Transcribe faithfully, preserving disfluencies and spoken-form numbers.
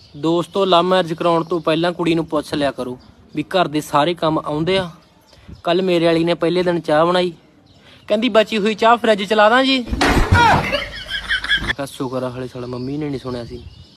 ਦੋਸਤੋ love marriage ਕਰਾਉਣ ਤੋਂ ਪਹਿਲਾਂ ਕੁੜੀ ਨੂੰ ਪੁੱਛ ਲਿਆ ਕਰੋ ਵੀ ਘਰ ਦੇ ਸਾਰੇ ਕੰਮ ਆਉਂਦੇ ਆ। ਕੱਲ ਮੇਰੇ ਵਾਲੀ ਨੇ ਪਹਿਲੇ ਦਿਨ ਚਾਹ ਬਣਾਈ, ਕਹਿੰਦੀ ਬਚੀ ਹੋਈ ਚਾਹ ਫਰਿੱਜ ਚਲਾ ਦਾਂ ਜੀ। ਸ਼ੁਕਰ ਆ ਹਲੇ ਸਾਲਾ ਮੰਮੀ ਨੇ ਨਹੀਂ ਸੁਣਿਆ ਸੀ।